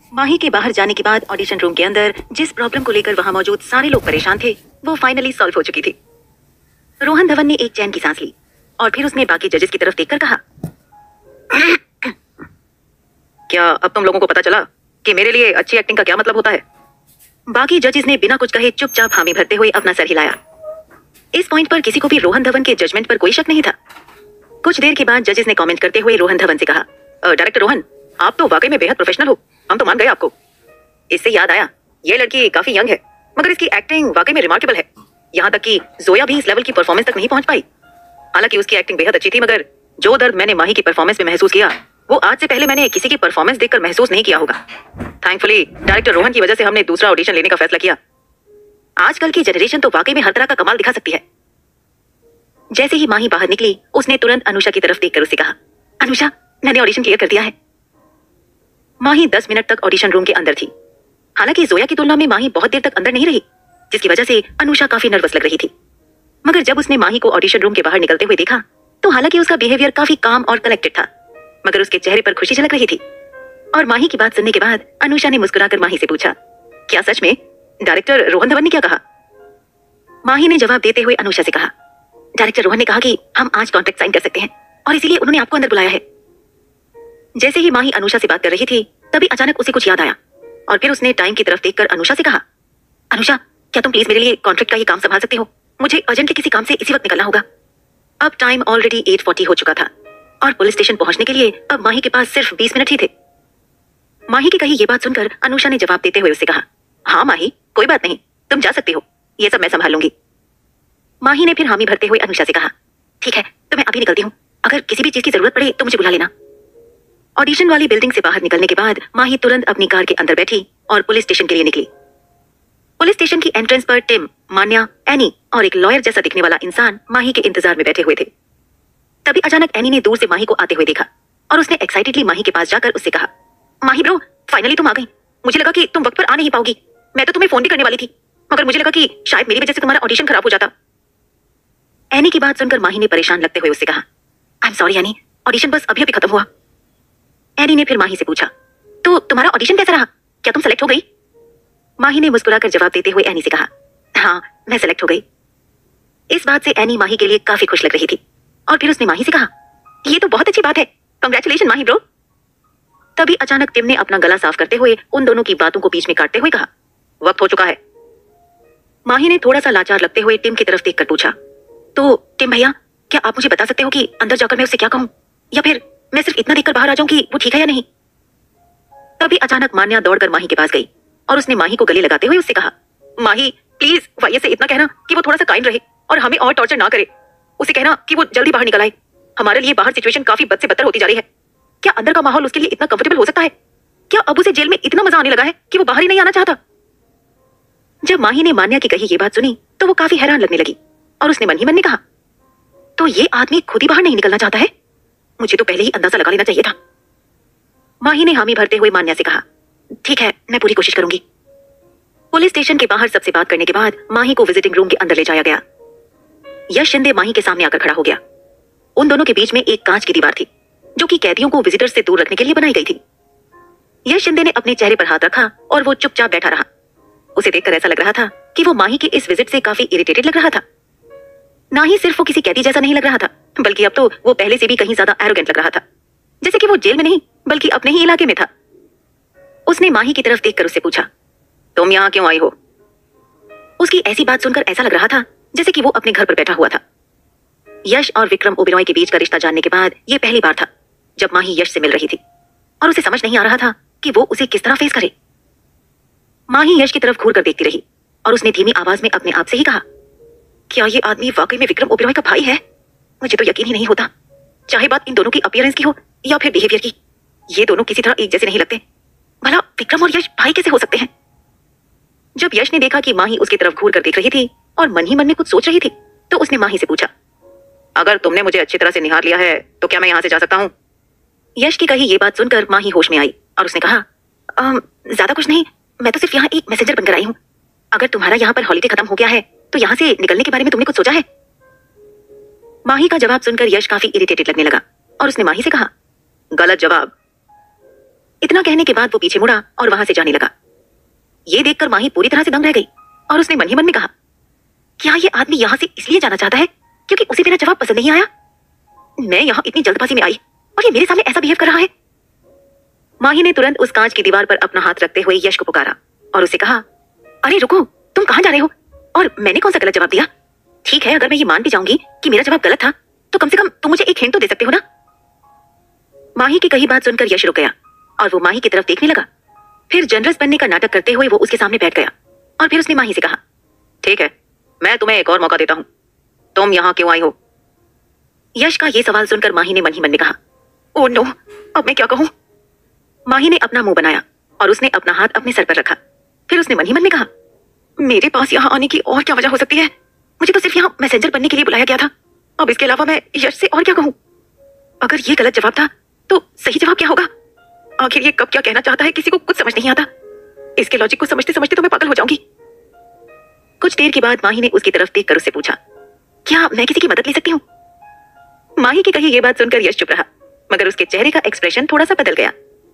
माही के बाहर जाने के बाद ऑडिशन रूम के अंदर जिस प्रॉब्लम को लेकर वहां मौजूद सारे लोग परेशान थे वो फाइनली सॉल्व हो चुकी थी। रोहन धवन ने एक चैन की सांस ली और फिर उसने बाकी जजेस की तरफ देखकर कहा, क्या अब तुम लोगों को पता चला कि मेरे लिए अच्छी एक्टिंग का क्या मतलब होता है? बाकी जजेस ने बिना कुछ कहे चुपचाप हामी भरते हुए अपना सर हिलाया। इस पॉइंट पर किसी को भी रोहन धवन के जजमेंट पर कोई शक नहीं था। कुछ देर के बाद जजेस ने कमेंट करते हुए रोहन धवन से कहा, डायरेक्टर रोहन, आप तो वाकई में बेहद प्रोफेशनल हो, हम तो मान गए आपको। इससे याद आया, ये लड़की काफी यंग है मगर इसकी एक्टिंग वाकई में रिमार्केबल है। यहाँ तक कि जोया भी इस लेवल की परफॉर्मेंस तक नहीं पहुंच पाई। हालांकि उसकी एक्टिंग बेहद अच्छी थी मगर जो दर्द मैंने माही की परफॉर्मेंस में महसूस किया वो आज से पहले मैंने किसी की परफॉर्मेंस देखकर महसूस नहीं किया होगा। थैंकफुली डायरेक्टर रोहन की वजह से हमने दूसरा ऑडिशन लेने का फैसला किया। आजकल की जनरेशन तो वाकई में हर तरह का कमाल दिखा सकती है। जैसे ही माही बाहर निकली उसने तुरंत अनुषा की तरफ देखकर उससे कहा, अनुषा, मैंने ऑडिशन क्लियर कर दिया है। माही 10 मिनट तक ऑडिशन रूम के अंदर थी। हालांकि जोया की तुलना में माही बहुत देर तक अंदर नहीं रही, जिसकी वजह से अनुषा काफी नर्वस लग रही थी। मगर जब उसने माही को ऑडिशन रूम के बाहर निकलते हुए देखा तो हालांकि उसका बिहेवियर काफी काम और कलेक्टेड था मगर उसके चेहरे पर खुशी झलक रही थी। और माही की बात सुनने के बाद अनुषा ने मुस्कुराकर माही से पूछा, क्या सच में डायरेक्टर रोहन धवन ने क्या कहा? माही ने जवाब देते हुए अनुषा से कहा, डायरेक्टर रोहन ने कहा कि हम आज कॉन्ट्रैक्ट साइन कर सकते हैं और इसीलिए उन्होंने आपको अंदर बुलाया है। जैसे ही माही अनुषा से बात कर रही थी तभी अचानक उसे कुछ याद आया और फिर उसने टाइम की तरफ देखकर अनुषा से कहा, अनुषा, क्या तुम प्लीज मेरे लिए कॉन्ट्रैक्ट का ये काम संभाल सकते हो? मुझे अर्जेंटली किसी काम से इसी वक्त निकलना होगा। अब टाइम ऑलरेडी 8:40 हो चुका था और पुलिस स्टेशन पहुंचने के लिए अब माही के पास सिर्फ 20 मिनट ही थे। माही की कही ये बात सुनकर अनुषा ने जवाब देते हुए उससे कहा, हाँ माही, कोई बात नहीं, तुम जा सकती हो, ये सब मैं संभाल लूंगी। माही ने फिर हामी भरते हुए अनुषा से कहा, ठीक है, तो मैं अभी निकलती हूँ, अगर किसी भी चीज की जरूरत पड़े तो मुझे बुला लेना। ऑडिशन वाली बिल्डिंग से बाहर निकलने के बाद माही तुरंत अपनी कार के अंदर बैठी और पुलिस स्टेशन के लिए निकली। पुलिस स्टेशन की एंट्रेंस पर टिम, मान्या, एनी और एक लॉयर जैसा दिखने वाला इंसान माही के इंतजार में बैठे हुए थे। तभी अचानक एनी ने दूर से माही को आते हुए देखा और उसने एक्साइटेडली माही के पास जाकर उससे कहा, माही ब्रो, फाइनली तुम आ गई। मुझे लगा कि तुम वक्त पर आ नहीं पाओगी, मैं तो तुम्हें फोन भी करने वाली थी मगर मुझे लगा कि शायद मेरी वजह से तुम्हारा ऑडिशन खराब हो जाता। एनी की बात सुनकर माही ने परेशान लगते हुए उससे कहा, I am sorry Annie, audition बस अभी अभी खत्म हुआ। एनी ने फिर माही से पूछा, तो तुम्हारा ऑडिशन कैसा रहा, क्या तुम सेलेक्ट हो गई? माही ने मुस्कुराकर जवाब देते हुए एनी से कहा, हाँ, मैं सेलेक्ट हो गई। इस बात से एनी माही के लिए काफी खुश लग रही थी और फिर उसने माही से कहा, ये तो बहुत अच्छी बात है, कांग्रेचुलेशन माही ब्रो। तभी अचानक टिम ने अपना गला साफ करते हुए उन दोनों की बातों को बीच में काटते हुए कहा, वक्त हो चुका है। माही ने थोड़ा सा लाचार लगते हुए टिम की तरफ देखकर पूछा, तो टिम भैया, क्या आप मुझे बता सकते हो कि अंदर जाकर मैं उससे क्या कहूँ या फिर मैं सिर्फ इतना देखकर बाहर आ जाऊं कि वो ठीक है या नहीं? तभी अचानक मान्या दौड़कर माही के पास गई और उसने माही को गले लगाते हुए उससे कहा, माही प्लीज वाइया से इतना कहना कि वो थोड़ा सा काइंड रहे और हमें और टॉर्चर ना करे। उसे कहना कि वो जल्दी बाहर निकल आए, हमारे लिए बाहर सिचुएशन काफी बद से बदतर होती जा रही है। क्या अंदर का माहौल उसके लिए इतना कंफर्टेबल हो सकता है? क्या अब उसे जेल में इतना मजा आने लगा है कि वो बाहर ही नहीं आना चाहता? जब माही ने मान्या की कही ये बात सुनी तो वो काफी हैरान लगने लगी और उसने मन ही मन में कहा, तो ये आदमी खुद ही बाहर नहीं निकलना चाहता है, मुझे तो पहले ही अंदाजा लगा लेना चाहिए था। माही ने हामी भरते हुए मान्या से कहा, ठीक है, मैं पूरी कोशिश करूंगी। पुलिस स्टेशन के बाहर सबसे बात करने के बाद माही को विजिटिंग रूम के अंदर ले जाया गया। यश शिंदे माही के सामने आकर खड़ा हो गया। उन दोनों के बीच में एक कांच की दीवार थी जो कि कैदियों को विजिटर्स से दूर रखने के लिए बनाई गई थी। यश शिंदे ने अपने चेहरे पर हाथ रखा और वो चुपचाप बैठा रहा। उसे देखकर ऐसा लग रहा था कि वो माही के इस विजिट से काफी इरिटेटेड लग रहा था। ना ही सिर्फ वो किसी कैदी जैसा नहीं लग रहा था बल्कि अब तो वो पहले से भी कहीं ज्यादा एरोगेंट लग रहा था, जैसे कि वो जेल में नहीं बल्कि अपने ही इलाके में था। उसने माही की तरफ देखकर उससे पूछा, तुम यहाँ क्यों आई हो? उसकी ऐसी बात सुनकर ऐसा लग रहा था जैसे कि वो अपने घर पर बैठा हुआ था। यश और विक्रम ओबेरॉय के बीच का रिश्ता जानने के बाद ये पहली बार था जब माही यश से मिल रही थी और उसे समझ नहीं आ रहा था कि वो उसे किस तरह फेस करे। माही यश की तरफ घूर कर देखती रही और उसने धीमी आवाज में अपने आप से ही कहा, क्या ये आदमी वाकई में विक्रम ओबेरॉय का भाई है? मुझे तो यकीन ही नहीं होता, चाहे बात इन दोनों की अपीयरेंस की हो या फिर बिहेवियर की, ये दोनों किसी तरह एक जैसे नहीं लगते। भला विक्रम और यश भाई कैसे हो सकते हैं? जब यश ने देखा कि माही उसकी तरफ घूर कर देख रही थी और मन ही मन में कुछ सोच रही थी तो उसने माही से पूछा, अगर तुमने मुझे अच्छी तरह से निहार लिया है तो क्या मैं यहाँ से जा सकता हूँ? यश की कही ये बात सुनकर माही होश में आई और उसने कहा, ज्यादा कुछ नहीं, मैं तो सिर्फ यहाँ एक मैसेंजर बनकर आई हूँ। अगर तुम्हारा यहाँ पर हॉलीडे खत्म हो गया है तो यहाँ से निकलने के बारे में तुमने कुछ सोचा है? माही का जवाब सुनकर यश काफी इरिटेटेड लगने लगा और उसने माही से कहा, गलत जवाब। इतना कहने के बाद वो पीछे मुड़ा और वहां से जाने लगा। ये देखकर माही पूरी तरह से दंग रह गई और उसने मन ही मन में कहा, क्या ये आदमी यहाँ से इसलिए जाना चाहता है क्योंकि उसे मेरा जवाब पसंद नहीं आया? मैं यहाँ इतनी जल्दबाजी में आई और ये मेरे सामने ऐसा बिहेव कर रहा है। माही ने तुरंत उस कांच की दीवार पर अपना हाथ रखते हुए यश को पुकारा और उसे कहा, अरे रुको, तुम कहाँ जा रहे हो? और मैंने कौन सा गलत जवाब दिया? ठीक है, अगर मैं ये मान भी जाऊंगी कि मेरा जवाब गलत था तो कम से कम तुम मुझे एक हिंट तो दे सकते हो ना। माही की कही बात सुनकर यश रुक गया और वो माही की तरफ देखने लगा। फिर जनरस बनने का नाटक करते हुए वो उसके सामने बैठ गया और फिर उसने माही से कहा, ठीक है, मैं तुम्हें एक और मौका देता हूं, तुम यहाँ क्यों आई हो? यश का ये सवाल सुनकर माही ने मन ही मन में कहा, ओह नो, अब मैं क्या कहूं? माही ने अपना मुंह बनाया और उसने अपना हाथ अपने सर पर रखा। फिर उसने मन ही मन में कहा, मेरे पास यहाँ आने की और क्या वजह हो सकती है? मुझे तो सिर्फ यहाँ मैसेंजर बनने के लिए बुलाया गया था। अब इसके अलावा मैं यश से और क्या कहूँ? अगर ये गलत जवाब था तो सही जवाब क्या होगा? आखिर ये कब क्या कहना चाहता है, किसी को कुछ समझ नहीं आता। इसके लॉजिक को समझते समझते तो मैं पागल हो जाऊंगी। कुछ देर के बाद माही ने उसकी तरफ देखकर उससे पूछा, क्या मैं किसी की मदद ले सकती हूँ? माही की कही ये बात सुनकर यश चुप रहा, मगर उसके चेहरे का एक्सप्रेशन थोड़ा सा बदल गया।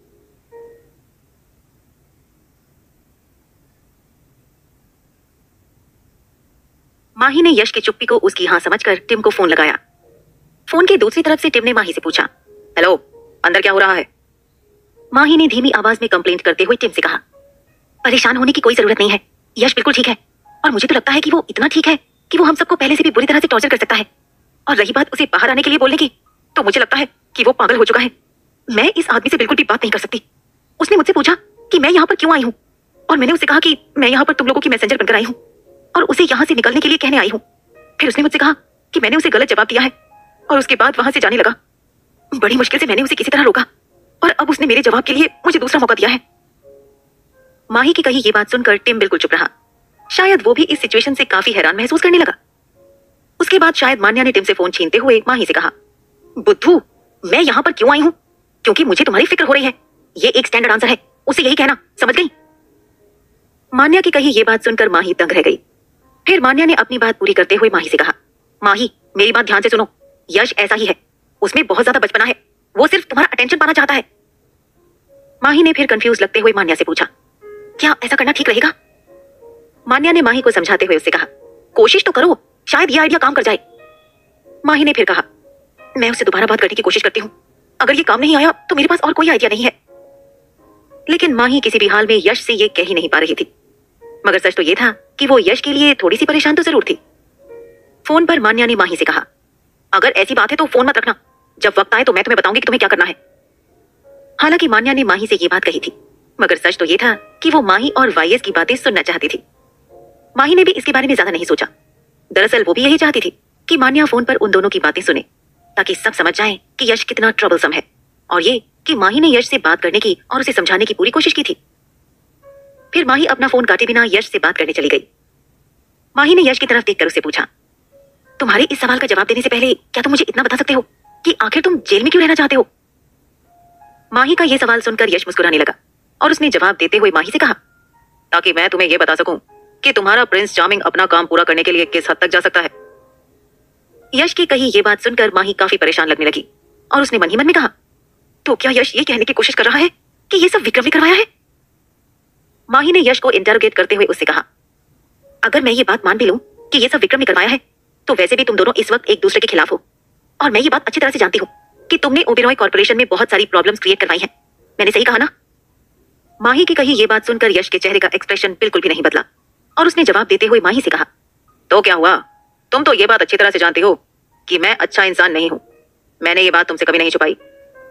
माही ने यश की चुप्पी को उसकी हाँ समझकर टिम को फोन लगाया। फोन की दूसरी तरफ से टिम ने माही से पूछा, हेलो, अंदर क्या हो रहा है? माही ने धीमी आवाज में कंप्लेंट करते हुए टिम से कहा, परेशान होने की कोई जरूरत नहीं है, यश बिल्कुल ठीक है और मुझे तो लगता है कि वो इतना ठीक है कि वो हम सबको पहले से भी बुरी तरह से टॉर्चर कर सकता है। और रही बात उसे बाहर आने के लिए बोलने की, तो मुझे लगता है कि वो पागल हो चुका है। मैं इस आदमी से बिल्कुल भी बात नहीं कर सकती। उसने मुझसे पूछा कि मैं यहाँ पर क्यों आई हूँ और मैंने उसे कहा कि मैं यहाँ पर तुम लोगों की मैसेंजर बनकर आई हूँ और उसे यहाँ से निकलने के लिए कहने आई हूँ। फिर उसने मुझसे कहा कि मैंने उसे गलत जवाब दिया है और उसके बाद वहां से जाने लगा। बड़ी मुश्किल से मैंने उसे किसी तरह रोका और अब उसने मेरे जवाब के लिए मुझे दूसरा मौका दिया है। माही की कही ये बात सुनकर टिम बिल्कुल चुप रहा। शायद वो भी इस सिचुएशन से काफी हैरान महसूस करने लगा। उसके बाद शायद मान्या ने टिम से फोन छीनते हुए माही से कहा, बुद्धू, मैं यहाँ पर क्यों आई हूँ? क्योंकि मुझे तुम्हारी फिक्र हो रही है। ये एक स्टैंडर्ड आंसर है, उसे यही कहना, समझ गई? मान्या की कही ये बात सुनकर माही दंग रह गई। फिर मान्या ने अपनी बात पूरी करते हुए माही से कहा, माही, मेरी बात ध्यान से सुनो, यश ऐसा ही है, उसमें बहुत ज्यादा बचपना है, वो सिर्फ तुम्हारा अटेंशन पाना चाहता है। माही ने फिर कंफ्यूज लगते हुए मान्या से पूछा, क्या ऐसा करना ठीक रहेगा? मान्या ने माही को समझाते हुए उससे कहा, कोशिश तो करो, शायद ये आइडिया काम कर जाए। माही ने फिर कहा, मैं उससे दोबारा बात करने की कोशिश करती हूँ, अगर ये काम नहीं आया तो मेरे पास और कोई आइडिया नहीं है। लेकिन माही किसी भी हाल में यश से ये कह ही नहीं पा रही थी, मगर सच तो ये था कि वो यश के लिए थोड़ी सी परेशान तो जरूर थी। फोन पर मान्या ने माही से कहा, अगर ऐसी बात है तो फोन मत रखना, जब वक्त आए तो मैं तुम्हें बताऊंगी कि तुम्हें क्या करना है। हालांकि मान्या ने माही से ये बात कही थी, मगर सच तो ये था कि वो माही और वाईएस की बातें सुनना चाहती थी। माही ने भी इसके बारे में ज्यादा नहीं सोचा। दरअसल वो भी यही चाहती थी कि मान्या फोन पर उन दोनों की बातें सुने, ताकि सब समझ जाए कि यश कितना ट्रबलसम है, और ये कि माही ने यश से बात करने की और उसे समझाने की पूरी कोशिश की थी। फिर माही अपना फोन काटे बिना यश से बात करने चली गई। माही ने यश की तरफ देखकर उससे पूछा, तुम्हारे इस सवाल का जवाब देने से पहले क्या तुम मुझे इतना बता सकते हो कि आखिर तुम जेल में क्यों रहना चाहते हो? माही का यह सवाल सुनकर यश मुस्कुराने लगा और उसने जवाब देते हुए माही से कहा, ताकि मैं तुम्हें यह बता सकूं कि तुम्हारा प्रिंस चार्मिंग अपना काम पूरा करने के लिए किस हद तक जा सकता है। यश की कही ये बात सुनकर माही काफी परेशान लगने लगी और उसने मन ही मन में कहा, तो क्या यश ये कहने की कोशिश कर रहा है कि ये सब विक्रम ने करवाया है? माही ने यश को इंटरोगेट करते हुए उससे कहा, अगर मैं ये बात मान भी लूं कि ये सब विक्रम ने करवाया है, तो वैसे भी तुम दोनों इस वक्त एक दूसरे के खिलाफ हो, और मैं ये बात अच्छी तरह से जानती हूँ कि तुमने ओबेरॉय कॉर्पोरेशन में बहुत सारी प्रॉब्लम्स क्रिएट करवाई हैं। मैंने सही कहा ना? माही की कही ये बात सुनकर यश के चेहरे का एक्सप्रेशन बिल्कुल भी नहीं बदला और उसने जवाब देते हुए माही से कहा, तो क्या हुआ? तुम तो ये बात अच्छी तरह से जानती हो कि मैं अच्छा इंसान नहीं हूं। मैंने ये बात तुमसे कभी नहीं छुपाई।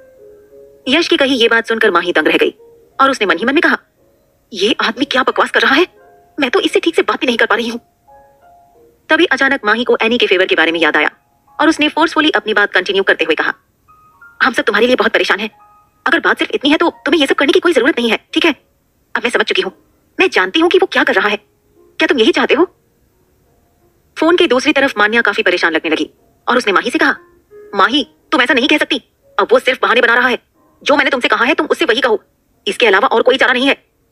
यश की कही ये बात सुनकर माही दंग रह गई और उसने मन ही मन में कहा, ये आदमी क्या बकवास कर रहा है? मैं तो इससे ठीक से बात भी नहीं कर पा रही हूँ। तभी अचानक माही को एनी के फेवर के बारे में याद आया और उसने फोर्सफुली अपनी बात कंटिन्यू करते हुए कहा, हम सब तुम्हारे लिए बहुत परेशान हैं। अगर बात सिर्फ इतनी है तो तुम्हें ये सब करने की कोई जरूरत नहीं है, ठीक है? अब मैं समझ चुकी हूँ, मैं जानती हूँ कि वो क्या कर रहा है। क्या तुम यही चाहते हो? फोन की दूसरी तरफ मान्या काफी परेशान लगने लगी और उसने माही से कहा, माही, तुम ऐसा नहीं कह सकती। अब वो सिर्फ बहाने बना रहा है। जो मैंने तुमसे कहा है तुम उससे वही कहो, इसके अलावा और कोई चारा नहीं है।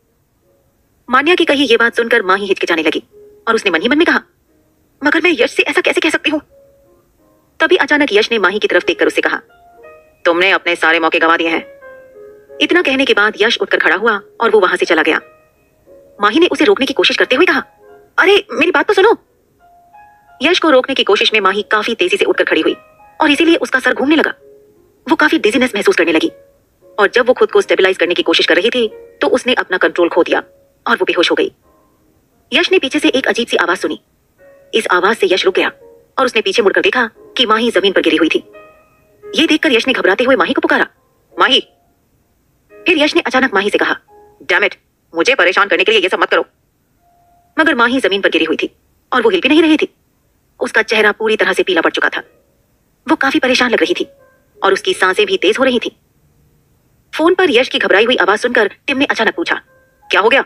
मान्या की कही ये बात सुनकर माही हिचकिचाने लगी और उसने मन ही मन में कहा, मगर मैं यश से ऐसा कैसे कह सकती हूँ? तभी अचानक यश ने माही की तरफ देखकर उससे कहा, तुमने अपने सारे मौके गंवा दिए हैं। इतना कहने के बाद यश उठकर खड़ा हुआ और वो वहां से चला गया। माही ने उसे रोकने की कोशिश करते हुए कहा, अरे मेरी बात तो सुनो। यश को रोकने की कोशिश में माही काफी तेजी से उठकर खड़ी हुई और इसीलिए उसका सर घूमने लगा। वो काफी डिजीनेस महसूस करने लगी और जब वो खुद को स्टेबलाइज करने की कोशिश कर रही थी तो उसने अपना कंट्रोल खो दिया और वो बेहोश हो गई। यश ने पीछे से एक अजीब सी आवाज सुनी। इस आवाज से यश रुक गया और उसने पीछे मुड़कर देखा कि माही जमीन पर गिरी हुई थी। ये देखकर यश ने घबराते हुए माही को पुकारा, माही। फिर यश ने अचानक माही से कहा, डैम इट, मुझे परेशान करने के लिए ये सब मत करो। मगर माही जमीन पर गिरी हुई थी और वो हिल भी नहीं रही थी। उसका चेहरा पूरी तरह से पीला पड़ चुका था। वो काफी परेशान लग रही थी और उसकी सांसें भी तेज हो रही थी। फोन पर यश की घबराई हुई आवाज सुनकर टिम ने अचानक पूछा, क्या हो गया?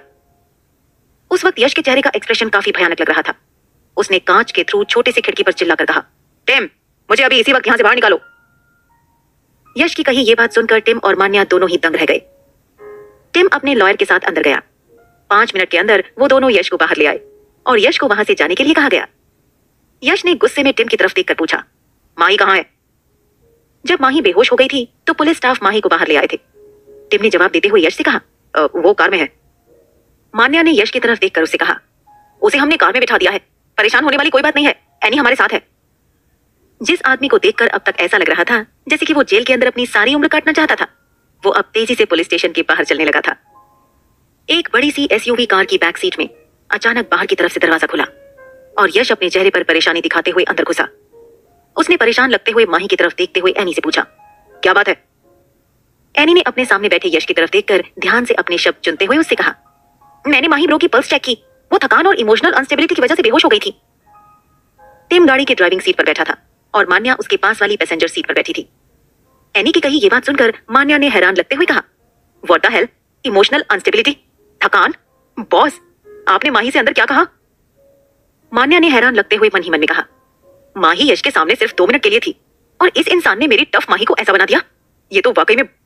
उस वक्त यश के चेहरे का एक्सप्रेशन काफी भयानक लग रहा था। उसने कांच के थ्रू छोटे से खिड़की पर चिल्लाकर कहा, टिम, मुझे अभी इसी वक्त यहां से बाहर निकालो। यश की कही ये बात सुनकर टिम और मान्या दोनों ही दंग रह गए। टिम अपने लॉयर के साथ अंदर गया। 5 मिनट के अंदर वो दोनों यश को बाहर ले आए और यश को वहां से जाने के लिए कहा गया। यश ने गुस्से में टिम की तरफ देखकर पूछा, माही कहाँ है? जब माही बेहोश हो गई थी तो पुलिस स्टाफ माही को बाहर ले आए थे। टिम ने जवाब देते हुए यश से कहा, वो कार में है। मान्या ने यश की तरफ देखकर उससे कहा, उसे हमने कार में बिठा दिया है, परेशान होने वाली कोई बात नहीं है, एनी हमारे साथ है। जिस आदमी को देखकर अब तक ऐसा लग रहा था जैसे कि वो जेल के अंदर अपनी सारी उम्र काटना चाहता था, वो अब तेजी से पुलिस स्टेशन के बाहर चलने लगा था। एक बड़ी सी एसयूवी कार की बैक सीट में अचानक बाहर की तरफ से दरवाजा खुला और यश अपने चेहरे पर परेशानी दिखाते हुए अंदर घुसा। उसने परेशान लगते हुए माही की तरफ देखते हुए एनी से पूछा, क्या बात है? एनी ने अपने सामने बैठे यश की तरफ देखकर ध्यान से अपने शब्द चुनते हुए उससे कहा, मैंने माही ब्रो की पल्स चेक की, वो थकान और इमोशनल अनस्टेबिलिटी की वजह से बेहोश हो गई थी। टिम गाड़ी की ड्राइविंग सीट पर बैठा था और मान्या उसके पास वाली पैसेंजर सीट पर बैठी थी। एनी की कही ये बात सुनकर मान्या ने हैरान लगते हुए कहा, what the hell, emotional instability, थकान? बॉस, आपने माही से अंदर क्या कहा? मान्या ने हैरान लगते हुए मन ही मन में कहा, माही यश के सामने सिर्फ 2 मिनट के लिए थी और इस इंसान ने मेरी टफ माही को ऐसा बना दिया। ये तो वाकई में